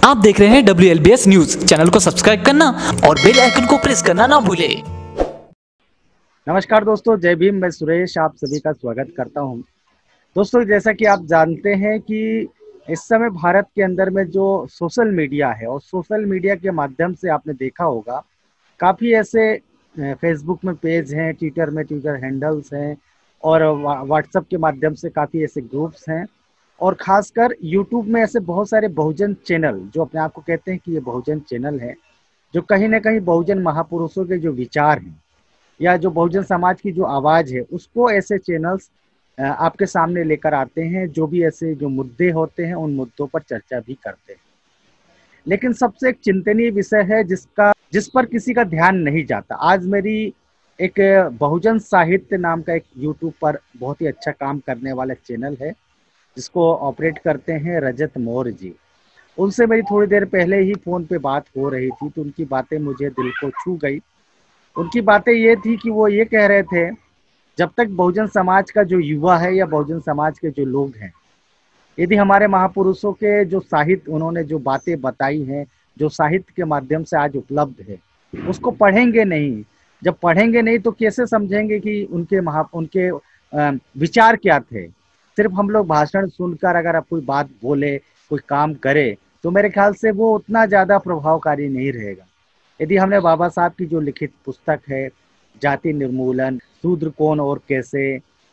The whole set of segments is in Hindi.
आप देख रहे हैं WLBS न्यूज। चैनल को सब्सक्राइब करना और बेल आइकन को प्रेस करना ना भूलें। नमस्कार दोस्तों, जय भीम। मैं सुरेश आप सभी का स्वागत करता हूं। दोस्तों, जैसा कि आप जानते हैं कि इस समय भारत के अंदर में जो सोशल मीडिया है और सोशल मीडिया के माध्यम से आपने देखा होगा काफ़ी ऐसे फेसबुक में पेज हैं, ट्विटर में ट्विटर हैंडल्स हैं और व्हाट्सएप के माध्यम से काफ़ी ऐसे ग्रुप्स हैं और ख़ासकर यूट्यूब में ऐसे बहुत सारे बहुजन चैनल जो अपने आप को कहते हैं कि ये बहुजन चैनल है, जो कहीं ना कहीं बहुजन महापुरुषों के जो विचार हैं या जो बहुजन समाज की जो आवाज़ है उसको ऐसे चैनल्स आपके सामने लेकर आते हैं, जो भी ऐसे जो मुद्दे होते हैं उन मुद्दों पर चर्चा भी करते हैं। लेकिन सबसे एक चिंतनीय विषय है जिस पर किसी का ध्यान नहीं जाता। आज मेरी एक बहुजन साहित्य नाम का एक यूट्यूब पर बहुत ही अच्छा काम करने वाला चैनल है जिसको ऑपरेट करते हैं रजत मौर्य जी। उनसे मेरी थोड़ी देर पहले ही फ़ोन पे बात हो रही थी तो उनकी बातें मुझे दिल को छू गई। उनकी बातें ये थी कि वो ये कह रहे थे, जब तक बहुजन समाज का जो युवा है या बहुजन समाज के जो लोग हैं, यदि हमारे महापुरुषों के जो साहित्य उन्होंने जो बातें बताई हैं, जो साहित्य के माध्यम से आज उपलब्ध है, उसको पढ़ेंगे नहीं, जब पढ़ेंगे नहीं तो कैसे समझेंगे कि उनके विचार क्या थे। सिर्फ हम लोग भाषण सुनकर अगर आप कोई बात बोले, कोई काम करे, तो मेरे ख्याल से वो उतना ज़्यादा प्रभावकारी नहीं रहेगा। यदि हमने बाबा साहब की जो लिखित पुस्तक है जाति निर्मूलन, शूद्र कौन और कैसे,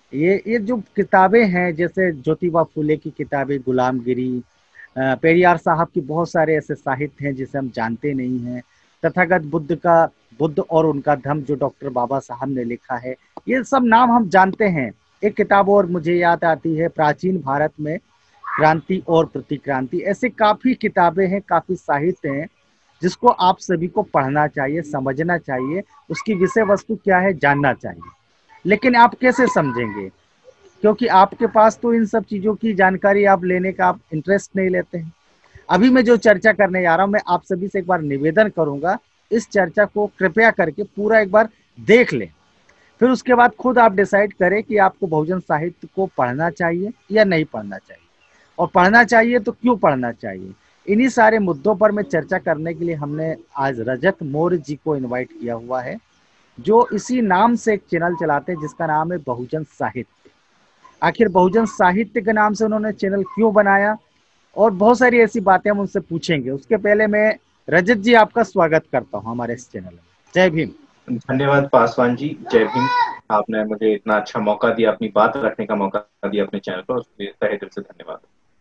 ये जो किताबें हैं, जैसे ज्योतिबा फुले की किताबें, गुलामगिरी, पेरियार साहब की बहुत सारे ऐसे साहित्य हैं जिसे हम जानते नहीं हैं, तथागत बुद्ध और उनका धम्म जो डॉक्टर बाबा साहब ने लिखा है, ये सब नाम हम जानते हैं। एक किताब और मुझे याद आती है, प्राचीन भारत में क्रांति और प्रतिक्रांति। ऐसे काफ़ी किताबें हैं, काफ़ी साहित्य हैं जिसको आप सभी को पढ़ना चाहिए, समझना चाहिए, उसकी विषय वस्तु क्या है जानना चाहिए। लेकिन आप कैसे समझेंगे, क्योंकि आपके पास तो इन सब चीज़ों की जानकारी आप लेने का आप इंटरेस्ट नहीं लेते हैं। अभी मैं जो चर्चा करने जा रहा हूँ, मैं आप सभी से एक बार निवेदन करूँगा, इस चर्चा को कृपया करके पूरा एक बार देख लें, फिर उसके बाद खुद आप डिसाइड करें कि आपको बहुजन साहित्य को पढ़ना चाहिए या नहीं पढ़ना चाहिए, और पढ़ना चाहिए तो क्यों पढ़ना चाहिए। इन्हीं सारे मुद्दों पर मैं चर्चा करने के लिए हमने आज रजत मौर्य जी को इनवाइट किया हुआ है, जो इसी नाम से एक चैनल चलाते हैं जिसका नाम है बहुजन साहित्य। आखिर बहुजन साहित्य के नाम से उन्होंने चैनल क्यों बनाया, और बहुत सारी ऐसी बातें हम उनसे पूछेंगे। उसके पहले मैं रजत जी आपका स्वागत करता हूं हमारे इस चैनल में। जय भीम। धन्यवाद पासवान जी, जय भीम। आपने मुझे इतना अच्छा मौका दिया, अपनी बात रखने का मौका दिया अपने चैनल पर, उसके लिए तहे दिल से धन्यवाद।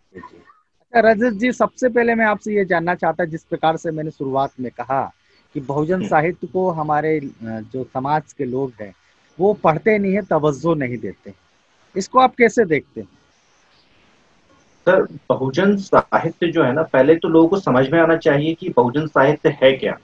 अच्छा रजत जी, सबसे पहले मैं आपसे ये जानना चाहता, जिस प्रकार से मैंने शुरुआत में कहा कि बहुजन साहित्य को हमारे जो समाज के लोग हैं वो पढ़ते नहीं है, तवज्जो नहीं देते, इसको आप कैसे देखते हैं? सर, बहुजन साहित्य जो है ना, पहले तो लोगों को समझ में आना चाहिए कि बहुजन साहित्य है क्या।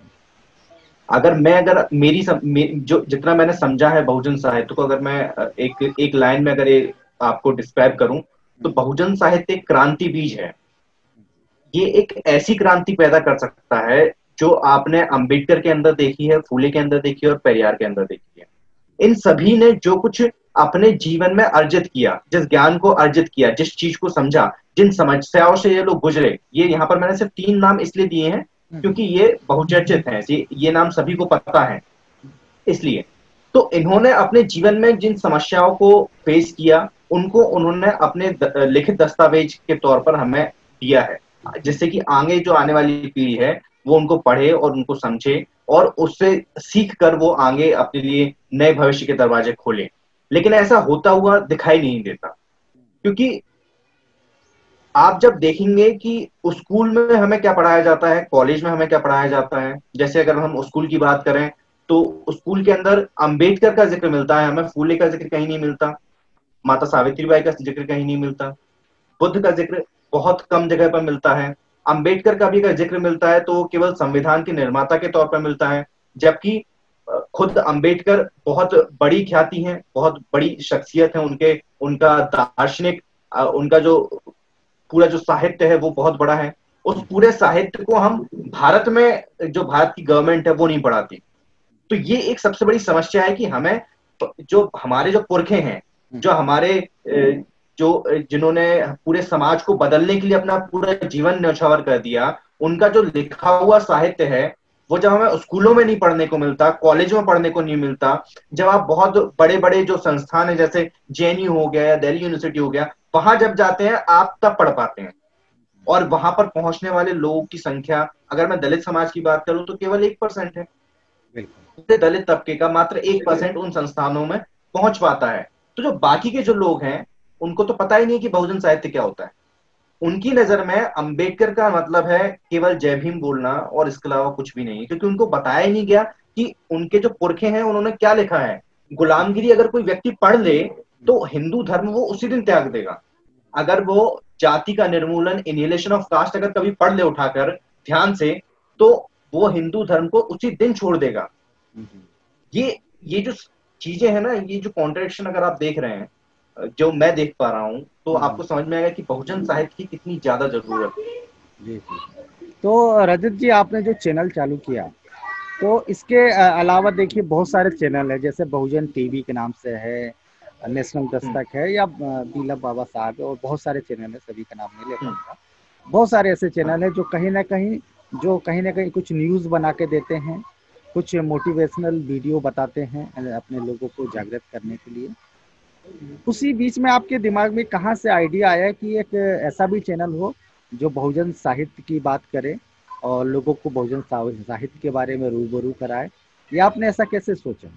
अगर जो जितना मैंने समझा है बहुजन साहित्य को, अगर मैं एक लाइन में अगर ये आपको डिस्क्राइब करूं, तो बहुजन साहित्य एक क्रांति बीज है। ये एक ऐसी क्रांति पैदा कर सकता है जो आपने अंबेडकर के अंदर देखी है, फूले के अंदर देखी है और पेरियार के अंदर देखी है। इन सभी ने जो कुछ अपने जीवन में अर्जित किया, जिस ज्ञान को अर्जित किया, जिस चीज को समझा, जिन समस्याओं से ये लोग गुजरे, ये यहाँ पर मैंने सिर्फ 3 नाम इसलिए दिए हैं क्योंकि ये बहुचर्चित हैं, ये नाम सभी को पता है। इसलिए तो इन्होंने अपने जीवन में जिन समस्याओं को फेस किया, उनको उन्होंने अपने लिखित दस्तावेज के तौर पर हमें दिया है, जिससे कि आगे जो आने वाली पीढ़ी है वो उनको पढ़े और उनको समझे और उससे सीख कर वो आगे अपने लिए नए भविष्य के दरवाजे खोले। लेकिन ऐसा होता हुआ दिखाई नहीं देता, क्योंकि आप जब देखेंगे कि स्कूल में हमें क्या पढ़ाया जाता है, कॉलेज में हमें क्या पढ़ाया जाता है। जैसे अगर हम स्कूल की बात करें तो स्कूल के अंदर अंबेडकर का जिक्र मिलता है, हमें फूले का जिक्र कहीं नहीं मिलता, माता सावित्रीबाई का जिक्र कहीं नहीं मिलता, बुद्ध का जिक्र बहुत कम जगह पर मिलता है। अंबेडकर का भी अगर जिक्र मिलता है तो केवल संविधान के निर्माता के तौर पर मिलता है, जबकि खुद अंबेडकर बहुत बड़ी ख्याति है, बहुत बड़ी शख्सियत है, उनका दार्शनिक, उनका जो पूरा जो साहित्य है वो बहुत बड़ा है। उस पूरे साहित्य को हम भारत में, जो भारत की गवर्नमेंट है वो नहीं पढ़ाती। तो ये एक सबसे बड़ी समस्या है कि हमें जो हमारे जो पुरखे हैं, जो हमारे जो जिन्होंने पूरे समाज को बदलने के लिए अपना पूरा जीवन न्यौछावर कर दिया, उनका जो लिखा हुआ साहित्य है वो जब हमें स्कूलों में नहीं पढ़ने को मिलता, कॉलेजों में पढ़ने को नहीं मिलता, जब आप बहुत बड़े बड़े जो संस्थान है जैसे जेएनयू हो गया या दिल्ली यूनिवर्सिटी हो गया, वहां जब जाते हैं आप तब पढ़ पाते हैं। और वहां पर पहुंचने वाले लोगों की संख्या, अगर मैं दलित समाज की बात करूं तो केवल 1% है। बिल्कुल। दलित तबके का मात्र 1% उन संस्थानों में पहुंच पाता है। तो जो बाकी के जो लोग हैं उनको तो पता ही नहीं कि बहुजन साहित्य क्या होता है। उनकी नजर में अंबेडकर का मतलब है केवल जय भीम बोलना और इसके अलावा कुछ भी नहीं, क्योंकि उनको बताया ही नहीं गया कि उनके जो पुरखे हैं उन्होंने क्या लिखा है। गुलामगिरी अगर कोई व्यक्ति पढ़ ले तो हिंदू धर्म वो उसी दिन त्याग देगा। अगर वो जाति का निर्मूलन, इनहेलेशन ऑफ कास्ट अगर कभी पढ़ ले उठाकर ध्यान से, तो वो हिंदू धर्म को उसी दिन छोड़ देगा। ये जो चीजें हैं ना, ये जो कॉन्ट्रडिक्शन अगर आप देख रहे हैं, जो मैं देख पा रहा हूँ, तो आपको समझ में आएगा कि बहुजन साहित्य की कितनी ज्यादा जरूरत है। जी जी। तो रजत जी, आपने जो चैनल चालू किया, तो इसके अलावा देखिए बहुत सारे चैनल है, जैसे बहुजन टीवी के नाम से है, नेशनल दस्तक है, या बीलम बाबा साहब है, और बहुत सारे चैनल है, सभी का नाम नहीं ले पाऊंगा। बहुत सारे ऐसे चैनल है जो कहीं ना कहीं कुछ न्यूज़ बना के देते हैं, कुछ मोटिवेशनल वीडियो बताते हैं अपने लोगों को जागृत करने के लिए। उसी बीच में आपके दिमाग में कहाँ से आइडिया आया कि एक ऐसा भी चैनल हो जो बहुजन साहित्य की बात करे और लोगों को बहुजन साहित्य के बारे में रूबरू कराए? या आपने ऐसा कैसे सोचा?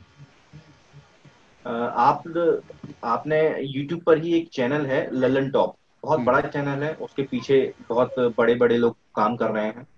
आपने YouTube पर ही एक चैनल है ललन टॉप, बहुत बड़ा चैनल है, उसके पीछे बहुत बड़े बड़े लोग काम कर रहे हैं।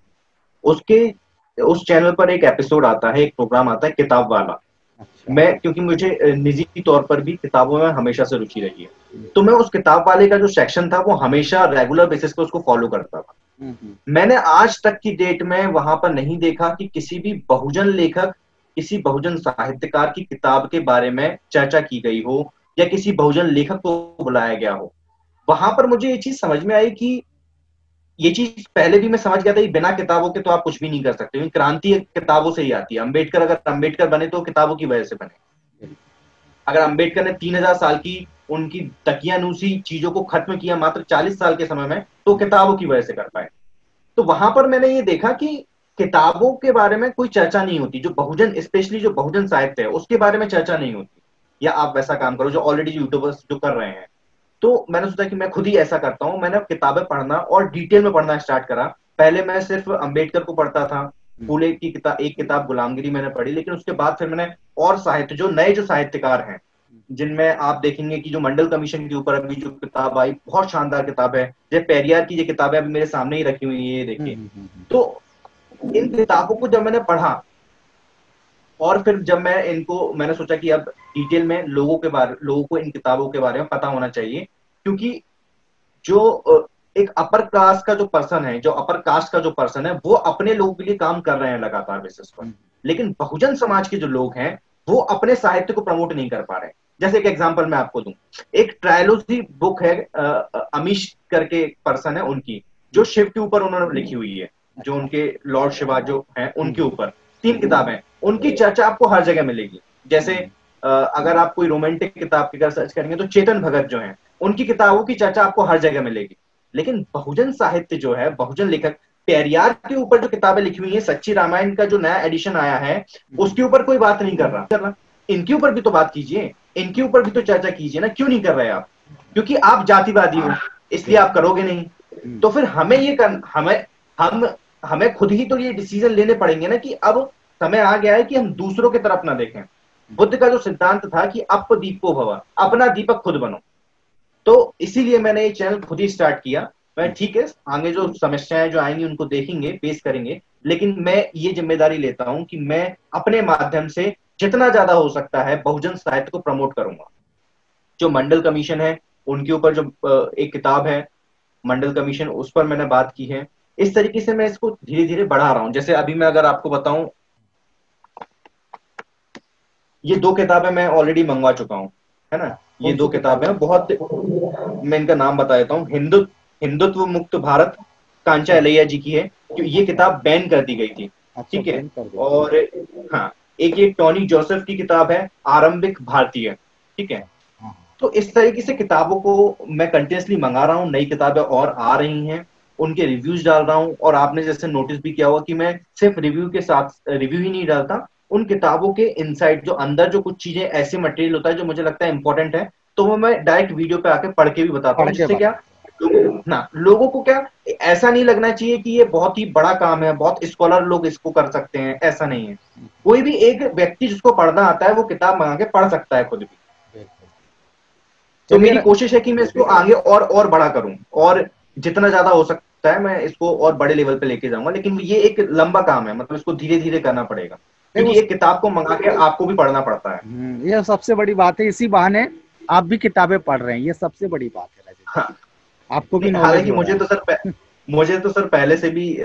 उस चैनल पर एक एपिसोड आता है, एक प्रोग्राम आता है किताब वाला। अच्छा। मैं, क्योंकि मुझे निजी तौर पर भी किताबों में हमेशा से रुचि रही है, तो मैं उस किताब वाले का जो सेक्शन था वो हमेशा रेगुलर बेसिस पे उसको फॉलो करता था। मैंने आज तक की डेट में वहां पर नहीं देखा कि किसी भी बहुजन लेखक, किसी बहुजन साहित्यकार की किताब के बारे में चर्चा की गई हो या किसी बहुजन लेखक को बुलाया गया हो। वहां पर मुझे ये चीज समझ में आई कि ये चीज पहले भी मैं समझ गया था कि बिना किताबों के तो आप कुछ भी नहीं कर सकते, क्योंकि क्रांति किताबों से ही आती है। अगर अम्बेडकर बने तो किताबों की वजह से बने। अगर अम्बेडकर ने 3000 साल की उनकी तकियानूसी चीजों को खत्म किया मात्र 40 साल के समय में, तो किताबों की वजह से कर पाए। तो वहां पर मैंने ये देखा कि किताबों के बारे में कोई चर्चा नहीं होती, जो बहुजन, स्पेशली जो बहुजन साहित्य है उसके बारे में चर्चा नहीं होती। या आप वैसा काम करो जो ऑलरेडी यूट्यूबर्स जो कर रहे हैं। तो मैंने सोचा कि मैं खुद ही ऐसा करता हूँ। मैंने किताबें पढ़ना और डिटेल में पढ़ना स्टार्ट करा। पहले मैं सिर्फ अंबेडकर को पढ़ता था, फूले की किताब, एक किताब गुलामगिरी मैंने पढ़ी, लेकिन उसके बाद फिर मैंने और साहित्य, जो नए जो साहित्यकार हैं, जिनमें आप देखेंगे कि जो मंडल कमीशन के ऊपर अभी जो किताब आई, बहुत शानदार किताब है। जैसे पेरियार की ये किताब है, अभी मेरे सामने ही रखी हुई है, ये देखिए। तो इन किताबों को जब मैंने पढ़ा और फिर जब मैंने सोचा कि अब डिटेल में लोगों को इन किताबों के बारे में पता होना चाहिए, क्योंकि जो एक अपर कास्ट का जो पर्सन है वो अपने लोगों के लिए काम कर रहे हैं लगातार बेसिस पर, लेकिन बहुजन समाज के जो लोग हैं वो अपने साहित्य को प्रमोट नहीं कर पा रहे। जैसे एक एग्जांपल मैं आपको दूं, एक ट्रायलॉजी बुक है, अमीश करके पर्सन है उनकी, जो शिव के ऊपर उन्होंने लिखी हुई है, जो उनके लॉर्ड शिवा जो हैं उनके ऊपर 3 किताबें, उनकी चर्चा आपको हर जगह मिलेगी। जैसे अगर आप कोई रोमांटिक किताब की अगर सर्च करेंगे तो चेतन भगत जो हैं, उनकी किताबों की चर्चा आपको हर जगह मिलेगी। लेकिन बहुजन साहित्य जो है, बहुजन लेखक, पेरियार के ऊपर जो किताबें लिखी हुई है, सच्ची रामायण का जो नया एडिशन आया है उसके ऊपर कोई बात नहीं कर रहा। इनके ऊपर भी तो बात कीजिए, इनके ऊपर भी तो चर्चा कीजिए ना। क्यों नहीं कर रहे आप? क्योंकि आप जातिवादी हो, इसलिए आप करोगे नहीं। तो फिर हमें खुद ही तो ये डिसीजन लेने पड़ेंगे ना कि अब समय आ गया है कि हम दूसरों की तरफ ना देखें। बुद्ध का जो सिद्धांत था कि अप दीपो भव, अपना दीपक खुद बनो। तो इसीलिए मैंने ये चैनल खुद ही स्टार्ट किया। मैं ठीक है, आगे जो समस्याएं जो आएंगी उनको देखेंगे, फेस करेंगे, लेकिन मैं ये जिम्मेदारी लेता हूं कि मैं अपने माध्यम से जितना ज्यादा हो सकता है बहुजन साहित्य को प्रमोट करूंगा। जो मंडल कमीशन है उनके ऊपर जो एक किताब है मंडल कमीशन, उस पर मैंने बात की है। इस तरीके से मैं इसको धीरे धीरे बढ़ा रहा हूं। जैसे अभी मैं अगर आपको बताऊं, ये 2 किताबें मैं ऑलरेडी मंगवा चुका हूं, है ना। ये 2 किताबें बहुत, मैं इनका नाम बता देता हूँ। हिंदुत्व मुक्त भारत, कांचा एलैया जी की है, ये किताब बैन कर दी गई थी, ठीक है। और हाँ, एक ये टॉनी जोसेफ की किताब है, आरंभिक भारतीय, ठीक है। तो इस तरीके से किताबों को मैं कंटिन्यूसली मंगा रहा हूँ, नई किताबें और आ रही हैं, उनके रिव्यूज डाल रहा हूँ। और आपने जैसे नोटिस भी किया होगा कि मैं सिर्फ रिव्यू के साथ रिव्यू ही नहीं डालता, उन किताबों के इनसाइड जो अंदर जो कुछ चीजें ऐसे मटेरियल होता है जो मुझे लगता है इंपॉर्टेंट है, तो वो मैं डायरेक्ट वीडियो पे आके पढ़ के भी बताता पढ़ हूँ, के जिससे क्या बता। लोगों को क्या ऐसा नहीं लगना चाहिए कि ये बहुत ही बड़ा काम है, बहुत स्कॉलर लोग इसको कर सकते हैं, ऐसा नहीं है। कोई भी एक व्यक्ति जिसको पढ़ना आता है वो किताब मंगा के पढ़ सकता है खुद भी। बिल्कुल। तो चलिए मेरी कोशिश है कि मैं इसको आगे और बड़ा करूं, और जितना ज्यादा हो सकता है मैं इसको और बड़े लेवल पे लेके जाऊंगा। लेकिन ये एक लंबा काम है, मतलब इसको धीरे धीरे करना पड़ेगा, क्योंकि उस एक किताब को मंगा के आपको भी पढ़ना पड़ता है। ये सबसे बड़ी बात है, इसी बहाने आप भी किताबें पढ़ रहे हैं, ये सबसे बड़ी बात है रजत हाँ, जी। आपको भी नॉलेज हालांकि हो रहा है। मुझे तो सर पहले से भी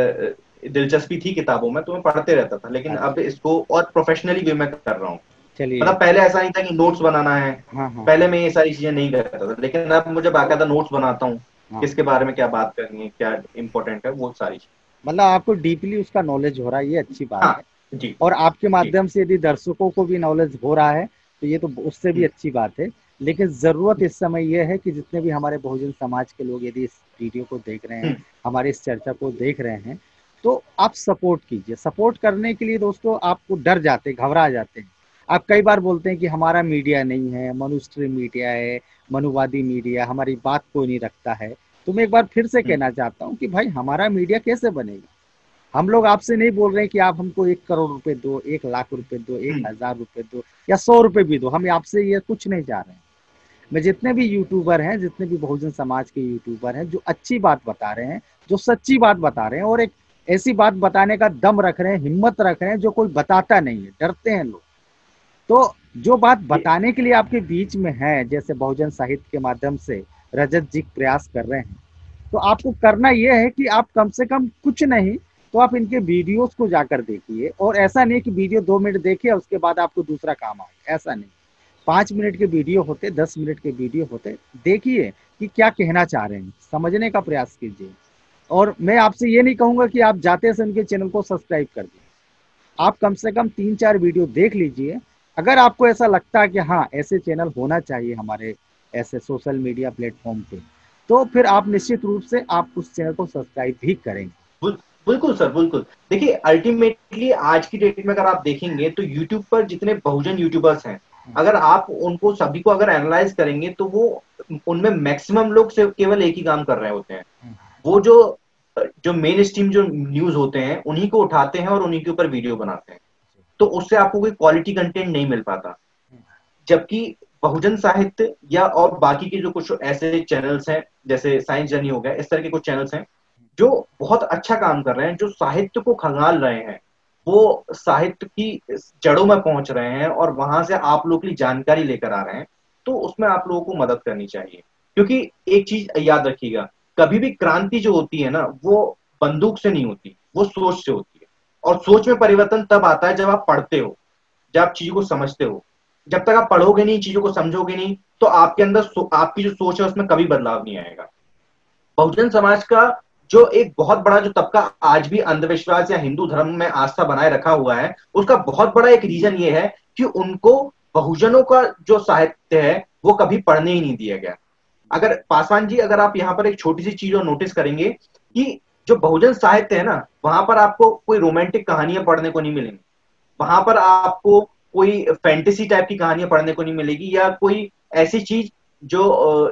दिलचस्पी थी किताबों में, तो मैं पढ़ते रहता था, लेकिन अब अच्छा, इसको और प्रोफेशनली वे में कर रहा हूँ। चलिए। मतलब पहले ऐसा नहीं था कि नोट्स बनाना है, हाँ हाँ पहले हाँ मैं ये सारी चीजें नहीं करता था, लेकिन अब मुझे बाकायदा नोट्स बनाता हूँ, हाँ। किसके बारे में क्या बात करनी है, क्या इंपॉर्टेंट है, वो सारी चीजें। मतलब आपको डीपली उसका नॉलेज हो रहा है, ये अच्छी बात हाँ है। जी और आपके जी माध्यम से यदि दर्शकों को भी नॉलेज हो रहा है तो ये तो उससे भी हम्म, अच्छी बात है। लेकिन जरूरत इस समय यह है कि जितने भी हमारे बहुजन समाज के लोग यदि इस वीडियो को देख रहे हैं, हम्म, हमारी इस चर्चा को देख रहे हैं, तो आप सपोर्ट कीजिए। सपोर्ट करने के लिए दोस्तों आपको डर जाते, घबरा जाते हैं। आप कई बार बोलते हैं कि हमारा मीडिया नहीं है, मनुस्ट्रीम मीडिया है, मनुवादी मीडिया, हमारी बात कोई नहीं रखता है। तो मैं एक बार फिर से हम्म, कहना चाहता हूँ कि भाई हमारा मीडिया कैसे बनेगा। हम लोग आपसे नहीं बोल रहे हैं कि आप हमको 1 करोड़ रुपए दो, 1 लाख रुपए दो, एक हम्म, हजार रुपए दो या 100 रुपए भी दो, हम आपसे ये कुछ नहीं चाह रहे हैं। मैं जितने भी यूट्यूबर हैं, जितने भी बहुजन समाज के यूट्यूबर हैं जो अच्छी बात बता रहे हैं, जो सच्ची बात बता रहे हैं और एक ऐसी बात बताने का दम रख रहे हैं, हिम्मत रख रहे हैं जो कोई बताता नहीं है, डरते हैं लोग। तो जो बात ये बताने के लिए आपके बीच में है, जैसे बहुजन साहित्य के माध्यम से रजत जी प्रयास कर रहे हैं, तो आपको करना यह है कि आप कम से कम कुछ नहीं तो आप इनके वीडियोस को जाकर देखिए। और ऐसा नहीं कि वीडियो 2 मिनट देखिए उसके बाद आपको दूसरा काम आए, ऐसा नहीं। 5 मिनट के वीडियो होते, 10 मिनट के वीडियो होते, देखिए कि क्या कहना चाह रहे हैं, समझने का प्रयास कीजिए। और मैं आपसे ये नहीं कहूंगा कि आप जाते से उनके चैनल को सब्सक्राइब कर दीजिए। आप कम से कम 3-4 वीडियो देख लीजिए। अगर आपको ऐसा लगता है कि हाँ ऐसे चैनल होना चाहिए हमारे ऐसे सोशल मीडिया प्लेटफॉर्म पे, तो फिर आप निश्चित रूप से आप उस चैनल को सब्सक्राइब भी करेंगे। बिल- बिल्कुल सर, बिल्कुल। देखिए अल्टीमेटली आज की डेट में अगर आप देखेंगे तो यूट्यूब पर जितने बहुजन यूट्यूबर्स हैं, अगर आप उनको सभी को अगर एनालाइज करेंगे तो वो उनमें मैक्सिमम लोग सिर्फ केवल एक ही काम कर रहे होते हैं। वो जो जो मेन स्ट्रीम जो न्यूज होते हैं उन्हीं को उठाते हैं और उन्हीं के ऊपर वीडियो बनाते हैं, तो उससे आपको कोई क्वालिटी कंटेंट नहीं मिल पाता। जबकि बहुजन साहित्य या और बाकी के जो कुछ ऐसे चैनल्स हैं, जैसे साइंस जर्नी हो गया, इस तरह के कुछ चैनल्स हैं जो बहुत अच्छा काम कर रहे हैं, जो साहित्य को खंगाल रहे हैं, वो साहित्य की जड़ों में पहुंच रहे हैं और वहां से आप लोग के लिए जानकारी लेकर आ रहे हैं, तो उसमें आप लोगों को मदद करनी चाहिए। क्योंकि एक चीज याद रखिएगा, कभी भी क्रांति जो होती है ना, वो बंदूक से नहीं होती, वो सोच से होती है। और सोच में परिवर्तन तब आता है जब आप पढ़ते हो, जब आप चीजों को समझते हो। जब तक आप पढ़ोगे नहीं, चीजों को समझोगे नहीं, तो आपके अंदर आपकी जो सोच है उसमें कभी बदलाव नहीं आएगा। बहुजन समाज का जो एक बहुत बड़ा जो तबका आज भी अंधविश्वास या हिंदू धर्म में आस्था बनाए रखा हुआ है, उसका बहुत बड़ा एक रीजन ये है कि उनको बहुजनों का जो साहित्य है वो कभी पढ़ने ही नहीं दिया गया। अगर पासवान जी, अगर आप यहाँ पर एक छोटी सी चीज और नोटिस करेंगे कि जो बहुजन साहित्य है ना, वहां पर आपको कोई रोमांटिक कहानियां पढ़ने को नहीं मिलेंगी, वहां पर आपको कोई फैंटेसी टाइप की कहानियां पढ़ने को नहीं मिलेगी, या कोई ऐसी चीज जो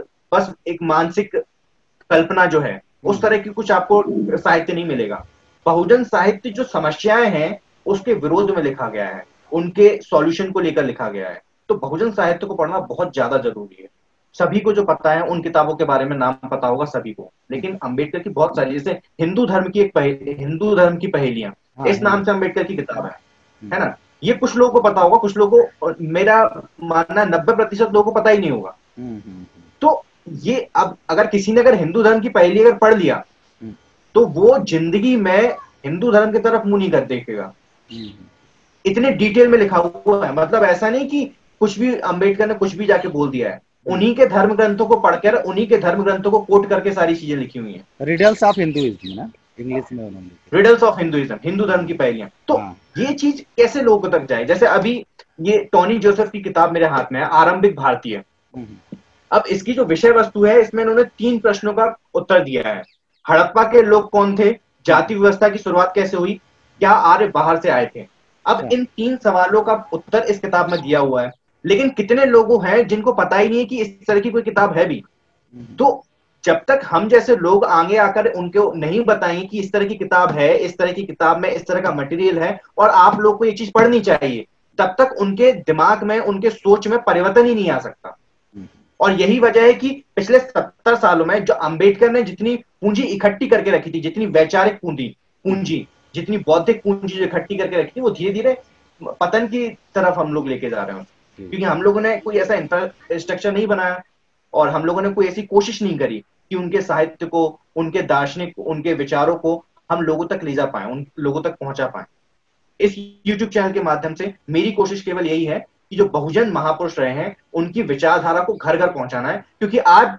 बस एक मानसिक कल्पना जो है उस तरह की कुछ आपको साहित्य नहीं मिलेगा। बहुजन साहित्य जो समस्याएं हैं उसके विरोध में लिखा गया है, उनके सॉल्यूशन को लेकर लिखा गया है। तो बहुजन साहित्य को पढ़ना बहुत ज्यादा जरूरी है। सभी को जो पता है उन किताबों के बारे में नाम पता होगा सभी को, लेकिन अंबेडकर की बहुत सारी, जैसे हिंदू धर्म की पहेलियां, हाँ इस नाम हिंदू। से अंबेडकर की किताब है ना। ये कुछ लोगों को पता होगा, कुछ लोगों को, और मेरा मानना 90% लोगों को पता ही नहीं होगा। हम्म। तो ये अब अगर किसी ने अगर हिंदू धर्म की पहेली अगर पढ़ लिया, हम्म, तो वो जिंदगी में हिंदू धर्म की तरफ मुंह नहीं कर देखेगा। हम्म, इतने डिटेल में लिखा हुआ है, मतलब ऐसा नहीं कि कुछ भी अंबेडकर ने कुछ भी जाके बोल दिया है, हम्म। उन्हीं के धर्म ग्रंथों को पढ़कर, उन्हीं के धर्म ग्रंथों को कोट करके सारी चीजें लिखी हुई हैं। रिडल्स ऑफ हिंदुइज्म ना, इंग्लिश में उन्होंने लिखी। रिडल्स ऑफ हिंदुइज्म, हिंदू धर्म की पहेलियां। तो हाँ। ये चीज कैसे लोगों तक जाए, जैसे अभी ये टोनी जोसेफ की किताब मेरे हाथ में है, आरंभिक भारतीय, अब इसकी जो विषय वस्तु है, इसमें इन्होंने 3 प्रश्नों का उत्तर दिया है। हड़प्पा के लोग कौन थे, जाति व्यवस्था की शुरुआत कैसे हुई, क्या आर्य बाहर से आए थे। अब इन 3 सवालों का उत्तर इस किताब में दिया हुआ है, लेकिन कितने लोगों हैं जिनको पता ही नहीं है कि इस तरह की कोई किताब है भी। तो जब तक हम जैसे लोग आगे आकर उनको नहीं बताएंगे कि इस तरह की किताब है, इस तरह की किताब में इस तरह का मटेरियल है और आप लोग को ये चीज पढ़नी चाहिए, तब तक उनके दिमाग में, उनके सोच में परिवर्तन ही नहीं आ सकता। और यही वजह है कि पिछले 70 सालों में जो अंबेडकर ने जितनी पूंजी इकट्ठी करके रखी थी, जितनी वैचारिक पूंजी, जितनी बौद्धिक पूंजी जो इकट्ठी करके रखी थी, वो धीरे धीरे पतन की तरफ हम लोग लेके जा रहे हैं, क्योंकि हम लोगों ने कोई ऐसा इंफ्रास्ट्रक्चर नहीं बनाया और हम लोगों ने कोई ऐसी कोशिश नहीं करी कि उनके साहित्य को, उनके दार्शनिक, उनके विचारों को हम लोगों तक ले जा पाए, उन लोगों तक पहुंचा पाए। इस YouTube चैनल के माध्यम से मेरी कोशिश केवल यही है कि जो बहुजन महापुरुष रहे हैं उनकी विचारधारा को घर घर पहुंचाना है, क्योंकि आज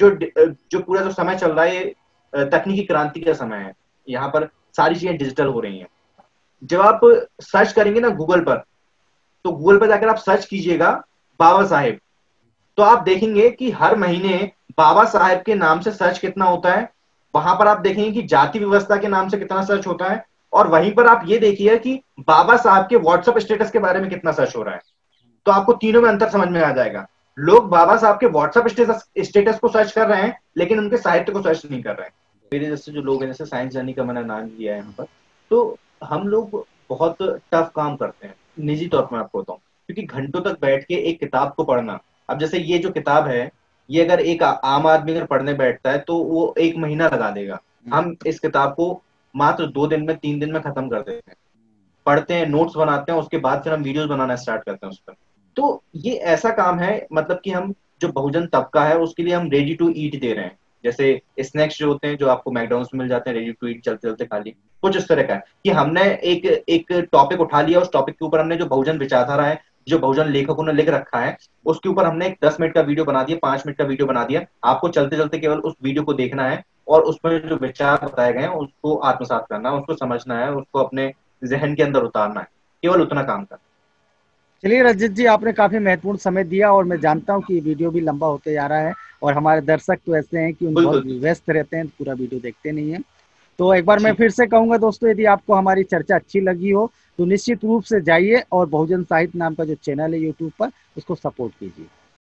जो पूरा जो समय चल रहा है, ये तकनीकी क्रांति का समय है। यहाँ पर सारी चीजें डिजिटल हो रही हैं। जब आप सर्च करेंगे ना गूगल पर, तो गूगल पर जाकर आप सर्च कीजिएगा बाबा साहेब, तो आप देखेंगे कि हर महीने बाबा साहेब के नाम से सर्च कितना होता है। वहां पर आप देखेंगे कि जाति व्यवस्था के नाम से कितना सर्च होता है, और वहीं पर आप ये देखिए कि बाबा साहब के व्हाट्सएप स्टेटस के बारे में कितना सर्च हो रहा है। तो आपको तीनों में अंतर समझ में आ जाएगा। लोग बाबा साहब के व्हाट्सएप स्टेटस को सर्च कर रहे हैं, लेकिन उनके साहित्य को सर्च नहीं कर रहे हैं। मेरे जैसे जो लोग हैं, जैसे साइंस जर्नी का मैंने नाम लिया है यहाँ पर, तो हम लोग बहुत टफ काम करते हैं। निजी तौर पर मैं आपको बताऊं, क्योंकि घंटों तक बैठ के एक किताब को पढ़ना, अब जैसे ये जो किताब है, ये अगर एक आम आदमी अगर पढ़ने बैठता है तो वो 1 महीना लगा देगा। हम इस किताब को मात्र 2 दिन में, 3 दिन में खत्म कर देते हैं। पढ़ते हैं, नोट्स बनाते हैं, उसके बाद फिर हम वीडियोस बनाना स्टार्ट करते हैं उस पर। तो ये ऐसा काम है, मतलब कि हम जो बहुजन तबका है उसके लिए हम रेडी टू ईट दे रहे हैं। जैसे स्नैक्स जो होते हैं, जो आपको मैकडॉनल्ड्स में मिल जाते हैं, रेडी टू ईट, चलते चलते खा लिए, कुछ इस तरह का है कि हमने एक टॉपिक उठा लिया, उस टॉपिक के ऊपर हमने जो बहुजन विचारधारा है, जो बहुजन लेखकों ने लिख रखा है, उसके ऊपर हमने एक 10 मिनट का वीडियो बना दिया, 5 मिनट का वीडियो बना दिया। आपको चलते चलते केवल उस वीडियो को देखना है और उसमें जो विचार बताए गए हैं उसको आत्मसात करना है, उसको समझना है, उसको अपने जहन के अंदर उतारना है, केवल उतना काम करना। चलिए रजत जी, आपने काफी महत्वपूर्ण समय दिया और मैं जानता हूँ कि वीडियो भी लंबा होते जा रहा है और हमारे दर्शक तो ऐसे हैं कि उन बहुत व्यस्त रहते हैं, पूरा वीडियो देखते नहीं है। तो एक बार मैं फिर से कहूंगा दोस्तों, यदि आपको हमारी चर्चा अच्छी लगी हो तो निश्चित रूप से जाइए और बहुजन साहित्य नाम का जो चैनल है यूट्यूब पर, उसको सपोर्ट कीजिए।